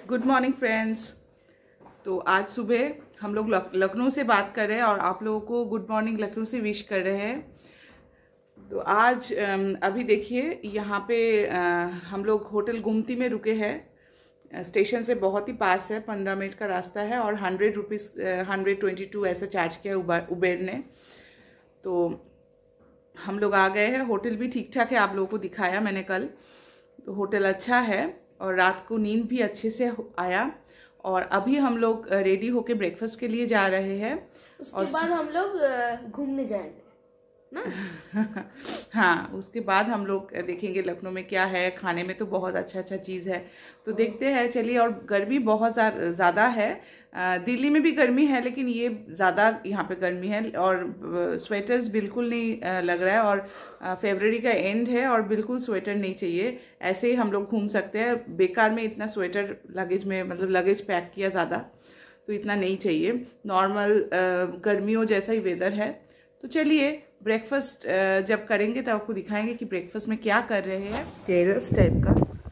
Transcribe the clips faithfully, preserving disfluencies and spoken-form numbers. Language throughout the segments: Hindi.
Good morning friends. तो आज सुबह हम लोग लखनऊ से बात कर रहे हैं और आप लोगों को गुड मॉर्निंग लखनऊ से विश कर रहे हैं। तो आज अभी देखिए यहाँ पे हम लोग होटल गुमती में रुके हैं। स्टेशन से बहुत ही पास है, पंद्रह मिनट का रास्ता है और hundred rupees hundred twenty two ऐसा चार्ज किया उबर उबेर ने। तो हम लोग आ गए हैं। होटल भी ठीक ठाक है, आप लोगों को दिखाया मैंने कल। तो होटल अच्छा है और रात को नींद भी अच्छे से आया। और अभी हम लोग रेडी होके ब्रेकफास्ट के लिए जा रहे हैं। उसके और बाद हम लोग घूमने जाएंगे ना। हाँ, उसके बाद हम लोग देखेंगे लखनऊ में क्या है। खाने में तो बहुत अच्छा अच्छा चीज़ है, तो देखते हैं। चलिए। और गर्मी बहुत ज़्यादा है। दिल्ली में भी गर्मी है, लेकिन ये ज़्यादा यहाँ पे गर्मी है और स्वेटर्स बिल्कुल नहीं लग रहा है। और फरवरी का एंड है और बिल्कुल स्वेटर नहीं चाहिए। ऐसे ही हम लोग घूम सकते हैं। बेकार में इतना स्वेटर लगेज में, मतलब लगेज पैक किया ज़्यादा, तो इतना नहीं चाहिए। नॉर्मल गर्मियों जैसा ही वेदर है। तो चलिए, ब्रेकफास्ट जब करेंगे तब आपको दिखाएंगे कि ब्रेकफास्ट में क्या कर रहे हैं। टेरेस टाइप का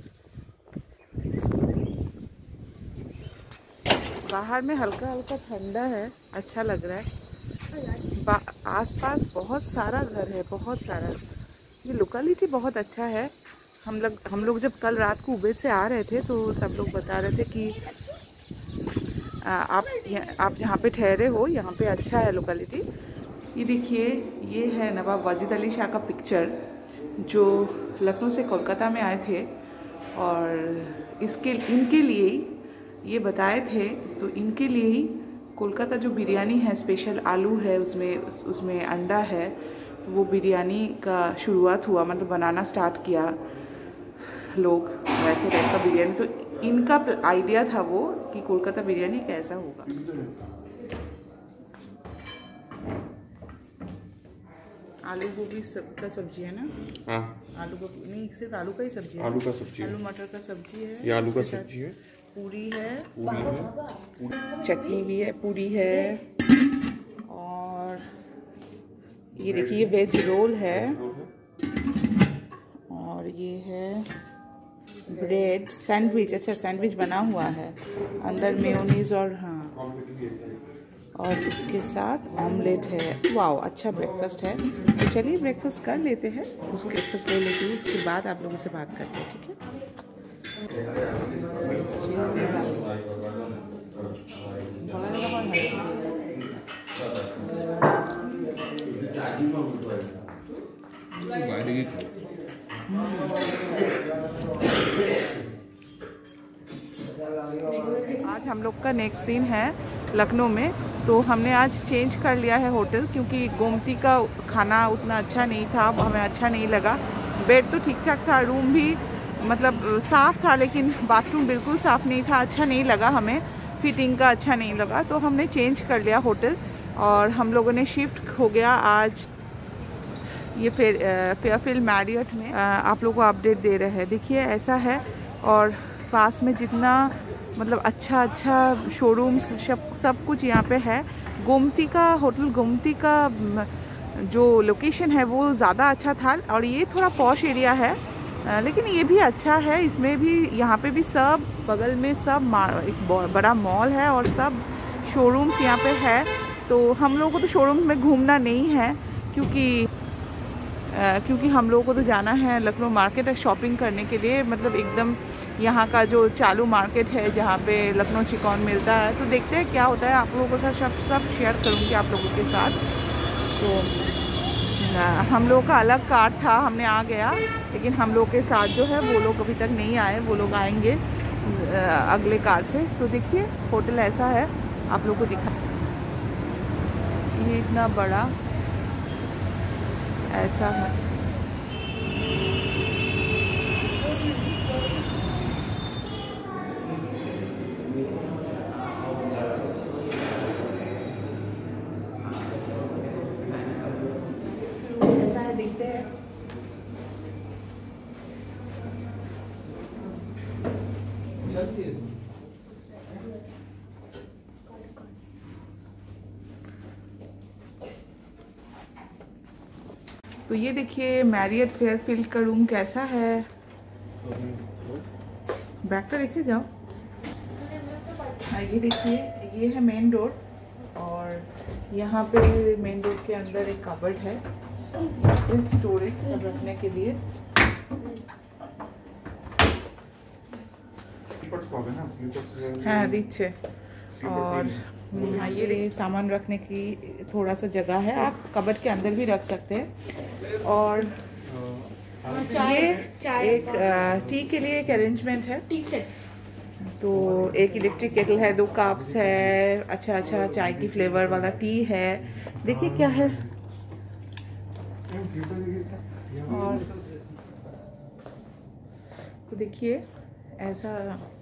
बाहर में हल्का हल्का ठंडा है, अच्छा लग रहा है। आसपास बहुत सारा घर है, बहुत सारा। ये लोकेलिटी बहुत अच्छा है। हम लोग हम लोग जब कल रात को उबेर से आ रहे थे तो सब लोग बता रहे थे कि आ, आप आप जहाँ पे ठहरे हो यहाँ पे अच्छा है लोकेलिटी। ये देखिए, ये है नवाब वाजिद अली शाह का पिक्चर, जो लखनऊ से कोलकाता में आए थे और इसके इनके लिए ही ये बताए थे। तो इनके लिए ही कोलकाता जो बिरयानी है, स्पेशल आलू है उसमें, उसमें अंडा है, तो वो बिरयानी का शुरुआत हुआ, मतलब बनाना स्टार्ट किया लोग वैसे टाइप का बिरयानी। तो इनका आइडिया था वो कि कोलकाता बिरयानी कैसा होगा। आलू गोभी सब का सब्जी है ना? हाँ, आलू गोभी नहीं, सिर्फ आलू का ही सब्जी है। आलू का सब्जी है। आलू मटर का सब्जी है। ये आलू का सब्जी है। पूरी है, पूरी है, चटनी भी है, पूरी है। और ये देखिए, ये वेज रोल है। और ये है ब्रेड सैंडविच। अच्छा, सैंडविच बना हुआ है, अंदर मेयोनीज और हाँ, और इसके साथ ऑमलेट है। वाओ, अच्छा ब्रेकफास्ट है। तो चलिए ब्रेकफास्ट कर लेते हैं। उसके ब्रेकफास्ट ले लेती हूँ, उसके बाद आप लोगों से बात करते हैं, ठीक है? आज हम लोग का नेक्स्ट दिन है लखनऊ में। तो हमने आज चेंज कर लिया है होटल, क्योंकि गोमती का खाना उतना अच्छा नहीं था, हमें अच्छा नहीं लगा। बेड तो ठीक ठाक था, रूम भी मतलब साफ़ था, लेकिन बाथरूम बिल्कुल साफ़ नहीं था। अच्छा नहीं लगा हमें, फिटिंग का अच्छा नहीं लगा, तो हमने चेंज कर लिया होटल और हम लोगों ने शिफ्ट हो गया आज ये फिर फेयरफील्ड मैरियट में। आप लोगों को अपडेट दे रहे हैं। देखिए ऐसा है, और पास में जितना मतलब अच्छा अच्छा शोरूम सब सब कुछ यहाँ पे है। गोमती का होटल, गोमती का जो लोकेशन है वो ज़्यादा अच्छा था, और ये थोड़ा पॉश एरिया है, लेकिन ये भी अच्छा है। इसमें भी, यहाँ पे भी सब बगल में सब एक बड़ा मॉल है और सब शोरूम्स यहाँ पे है। तो हम लोगों को तो शोरूम में घूमना नहीं है, क्योंकि आ, क्योंकि हम लोगों को तो जाना है लखनऊ मार्केट है शॉपिंग करने के लिए। मतलब एकदम यहाँ का जो चालू मार्केट है जहाँ पे लखनऊ चिकन मिलता है। तो देखते हैं क्या होता है, आप लोगों के साथ सब सब शेयर करूँगी आप लोगों के साथ। तो हम लोगों का अलग कार था, हमने आ गया, लेकिन हम लोग के साथ जो है वो लोग अभी तक नहीं आए, वो लोग आएंगे अगले कार से। तो देखिए होटल ऐसा है, आप लोग को दिखा, ये इतना बड़ा ऐसा है। ऐसा है, देखते हैं। तो ये देखिए मैरियट फेयरफील्ड का रूम कैसा है। बैक तो देखे जाओ। हाँ, ये देखिए, ये है मेन डोर और यहाँ पे मेन डोर के अंदर एक कबर्ड है, यहाँ पे स्टोरेज सब रखने के लिए। हाँ दीचे, और हाँ ये देखिए सामान रखने की थोड़ा सा जगह है, आप कबर्ड के अंदर भी रख सकते हैं। और ये एक टी के लिए एक अरेंजमेंट है, टी सेट। तो एक इलेक्ट्रिक केटल है, दो कप्स है, अच्छा अच्छा चाय की फ्लेवर वाला टी है, देखिए क्या है। और तो देखिए ऐसा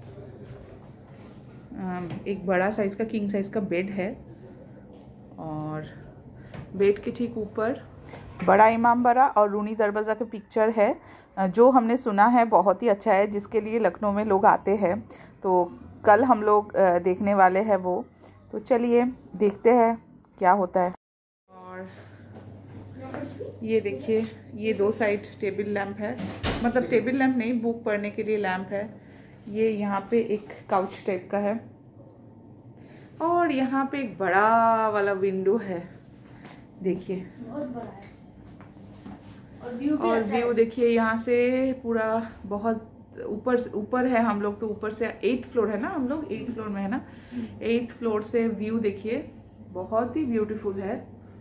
एक बड़ा साइज का किंग साइज का बेड है और बेड के ठीक ऊपर बड़ा इमामबाड़ा और रूनी दरवाज़ा का पिक्चर है, जो हमने सुना है बहुत ही अच्छा है, जिसके लिए लखनऊ में लोग आते हैं। तो कल हम लोग देखने वाले हैं वो, तो चलिए देखते हैं क्या होता है। और ये देखिए, ये दो साइड टेबल लैंप है, मतलब टेबल लैंप नहीं, बुक पढ़ने के लिए लैंप है। ये यहाँ पे एक काउच टाइप का है और यहाँ पे एक बड़ा वाला विंडो है, देखिए बहुत बड़ा है और व्यू भी और अच्छा व्यू है। देखिए यहाँ से पूरा बहुत ऊपर ऊपर है, हम लोग तो ऊपर से एट्थ फ्लोर है ना, हम लोग एट्थ फ्लोर में है ना, एट्थ फ्लोर से व्यू देखिए बहुत ही ब्यूटीफुल है।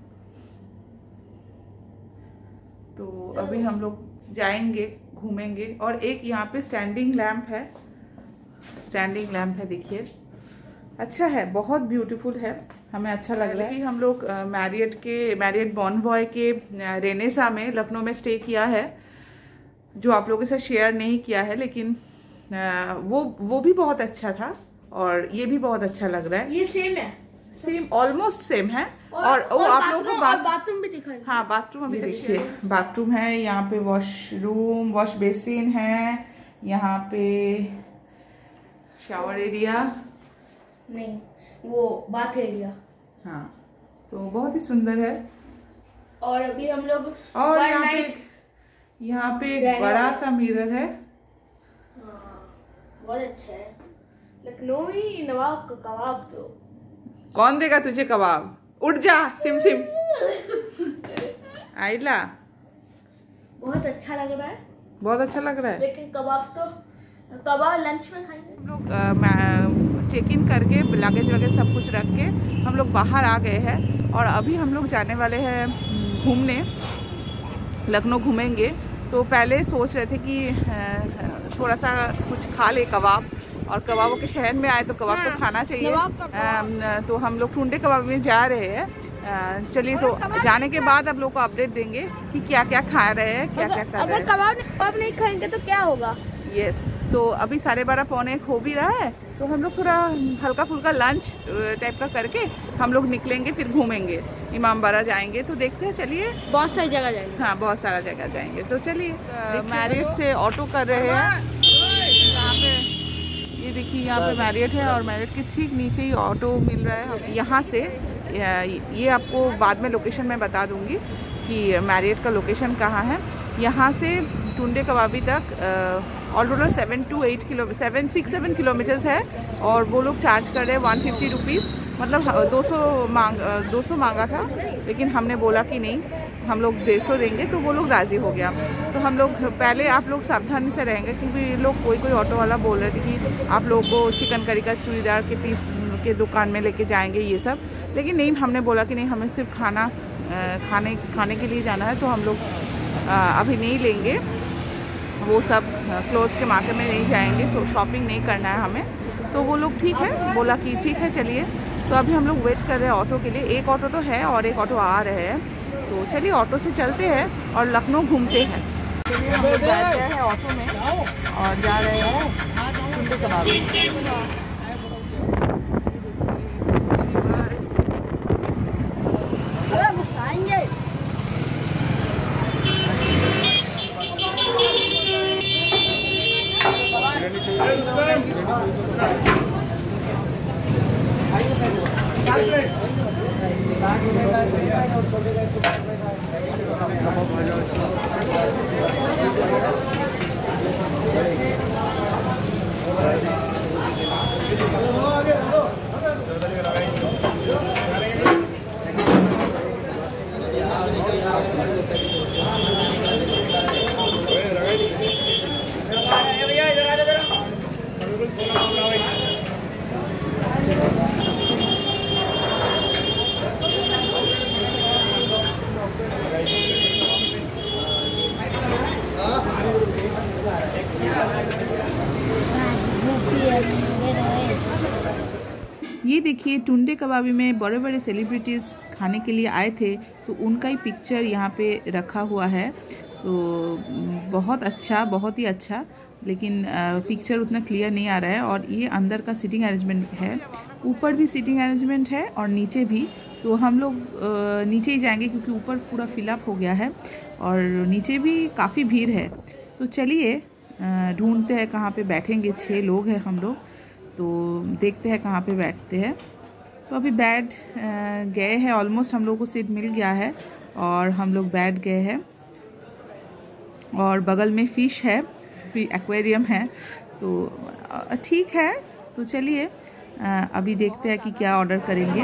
तो अभी हम लोग जाएंगे, घूमेंगे। और एक यहाँ पे स्टैंडिंग लैंप है, स्टैंडिंग लैंप है, देखिए अच्छा है, बहुत ब्यूटीफुल है, हमें अच्छा लग रहा है। अभी हम लोग मैरियट के मैरियट बॉनवॉय के रेनेसा में लखनऊ में स्टे किया है, जो आप लोगों के साथ शेयर नहीं किया है, लेकिन आ, वो वो भी बहुत अच्छा था और ये भी बहुत अच्छा लग रहा है। ये सेम है, सेम ऑलमोस्ट सेम है। और, और, और, और आप लोगों को बात, बाथरूम भी दिखाई। हाँ बाथरूम अभी देखिए, बाथरूम है, यहाँ पे वॉशरूम वॉश बेसिन है, यहाँ पे शावर एरिया नहीं, वो बाथ एरिया। हाँ तो बहुत ही सुंदर है। और अभी हम लोग और one यहाँ पे night- यहाँ पे एक रहने बड़ा वाले। सा मिरर है। हाँ, बहुत अच्छा है। लखनऊ नवाब का कबाब दो। कौन देगा तुझे कबाब, उठ जा सिम सिम। आइला बहुत अच्छा लग रहा है, बहुत अच्छा लग रहा है। लेकिन कबाब तो कबाब लंच में खाएंगे। हम लोग चेक इन करके लगेज वगैरह सब कुछ रख के हम लोग बाहर आ गए हैं और अभी हम लोग जाने वाले हैं घूमने, लखनऊ घूमेंगे। तो पहले सोच रहे थे कि थोड़ा सा कुछ खा ले कबाब, और कबाबों के शहर में आए तो कबाब हाँ, तो खाना चाहिए। नवाब का कबाब। तो हम लोग टुंडे कबाब में जा रहे हैं। चलिए तो जाने के बाद आप लोग को अपडेट देंगे कि क्या क्या खा रहे हैं, क्या क्या कर रहे अगर हैं। कबाब कबाब नहीं खाएंगे तो क्या होगा? यस, तो अभी साढ़े बारह पौने एक हो भी रहा है, तो हम लोग थोड़ा हल्का फुल्का लंच टाइप का करके हम लोग निकलेंगे, फिर घूमेंगे, इमामबाड़ा जाएंगे। तो देखते हैं, चलिए बहुत सारी जगह जाएंगे। हाँ बहुत सारा जगह जाएंगे। तो चलिए मैरियट से ऑटो कर रहे हैं, यहाँ पे ये देखिए, यहाँ पे मैरियट है और मैरियट के ठीक नीचे ही ऑटो मिल रहा है हमें। यहाँ से ये आपको बाद में लोकेशन मैं बता दूंगी कि मैरियट का लोकेशन कहाँ है। यहाँ से टुंडे कबाबी तक all total seven two eight kilo seven six seven kilometres है और वो लोग चार्ज कर रहे हैं वन फिफ्टी रुपीज़, मतलब दो सौ मांग दो सौ मांगा था, लेकिन हमने बोला कि नहीं, हम लोग डेढ़ सौ देंगे, तो वो लोग राज़ी हो गया। तो हम लोग पहले आप लोग सावधानी से रहेंगे, क्योंकि लोग कोई कोई ऑटो वाला बोल रहे थे कि आप लोगों को चिकन करी का चूड़ीदार के पीस के दुकान में लेके जाएंगे ये सब, लेकिन नहीं, हमने बोला कि नहीं, हमें सिर्फ खाना खाने खाने के लिए जाना है, तो हम लोग अभी नहीं लेंगे वो सब, क्लोथ्स के मार्केट में नहीं जाएंगे, तो शॉपिंग नहीं करना है हमें। तो वो लोग ठीक है, बोला कि ठीक है चलिए। तो अभी हम लोग वेट कर रहे हैं ऑटो के लिए, एक ऑटो तो है और एक ऑटो आ रहे हैं, तो चलिए ऑटो से चलते हैं और लखनऊ घूमते हैं। चलिए हम लोग बैठ गए हैं ऑटो में और जा रहे हैं टुंडे कबाबी। घुसाएंगे। आगे ये देखिए टुंडे कबाबी में बड़े बड़े सेलिब्रिटीज़ खाने के लिए आए थे, तो उनका ही पिक्चर यहाँ पे रखा हुआ है। तो बहुत अच्छा, बहुत ही अच्छा, लेकिन पिक्चर उतना क्लियर नहीं आ रहा है। और ये अंदर का सीटिंग अरेंजमेंट है, ऊपर भी सीटिंग अरेंजमेंट है और नीचे भी। तो हम लोग नीचे ही जाएंगे क्योंकि ऊपर पूरा फिलअप हो गया है और नीचे भी काफ़ी भीड़ है। तो चलिए ढूंढते हैं कहाँ पे बैठेंगे। छः लोग हैं हम लोग, तो देखते हैं कहाँ पे बैठते हैं। तो अभी बैठ गए हैं, ऑलमोस्ट हम लोग को सीट मिल गया है और हम लोग बैठ गए हैं। और बगल में फ़िश है, एक्वेरियम है, तो ठीक है। तो चलिए अभी देखते हैं कि क्या ऑर्डर करेंगे।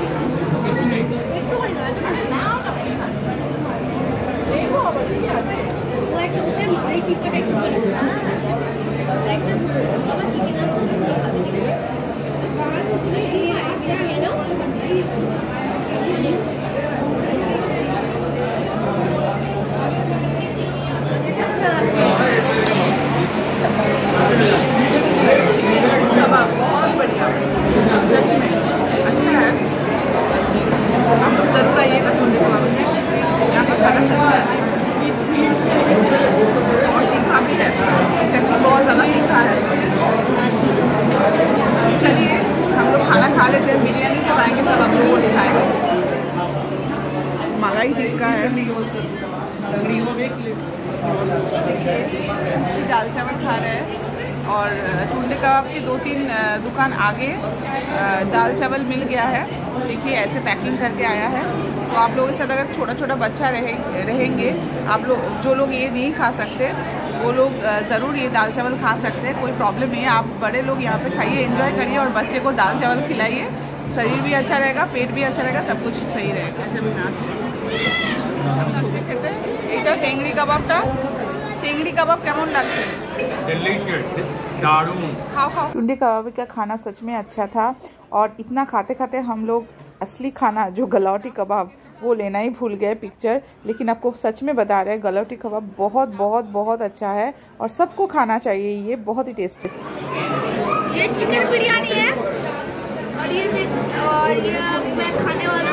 बहुत बढ़िया, सच में अच्छा है। आप लोग ज़रूर आइएगा टुंडे कबाबी में, यहाँ का खाना सच में अच्छा है और तीखा भी है, चटनी बहुत ज़्यादा तीखा है। चलिए हम लोग खाना खा लेते हैं, बिरयानी जब आएंगे तब हम लोग को दिखाएंगे। मलाई टिक्का है, इसकी दाल चावल खा रहे हैं। और टुंडे कबाब के दो तीन दुकान आगे दाल चावल मिल गया है। देखिए ऐसे पैकिंग करके आया है। तो आप लोगों के साथ अगर छोटा छोटा बच्चा रहे रहेंगे, आप लोग जो लोग ये नहीं खा सकते वो लोग ज़रूर ये दाल चावल खा सकते हैं, कोई प्रॉब्लम नहीं है। आप बड़े लोग यहाँ पे खाइए, एंजॉय करिए और बच्चे को दाल चावल खिलाइए। शरीर भी अच्छा रहेगा, पेट भी अच्छा रहेगा, सब कुछ सही रहेगा। এটা টেংরি কাবাবটা টেংরি কাবাব কেমন লাগছে? खाओ खाओ। टुंडे कबाबी का खाना सच में अच्छा था और इतना खाते खाते हम लोग असली खाना जो गलौटी कबाब वो लेना ही भूल गए पिक्चर। लेकिन आपको सच में बता रहे हैं गलौटी कबाब बहुत बहुत बहुत अच्छा है और सबको खाना चाहिए, ये बहुत ही टेस्टी। ये चिकन बिरयानी है और ये और ये मैं खाने वाला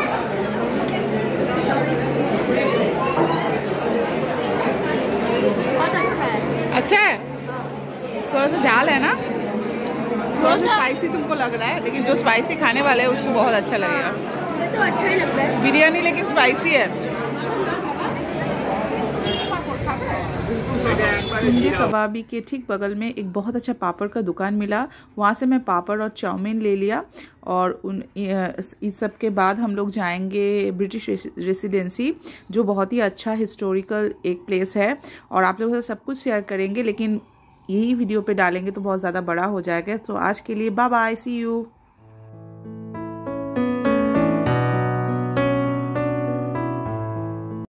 बहुत अच्छा है। अच्छा है, थोड़ा सा झाल है ना, थोड़ा सा स्पाइसी तुमको लग रहा है, लेकिन जो स्पाइसी खाने वाले हैं उसको बहुत अच्छा लगेगा। मुझे तो अच्छा ही लगता है बिरयानी, लेकिन स्पाइसी है। टुंडे कबाबी के ठीक बगल में एक बहुत अच्छा पापड़ का दुकान मिला, वहाँ से मैं पापड़ और चाउमीन ले लिया। और उन इस सब के बाद हम लोग जाएंगे ब्रिटिश रेसिडेंसी, जो बहुत ही अच्छा हिस्टोरिकल एक प्लेस है और आप लोगों से सब कुछ शेयर करेंगे, लेकिन यही वीडियो पे डालेंगे तो बहुत ज़्यादा बड़ा हो जाएगा। तो आज के लिए बाय बाय, सी यू।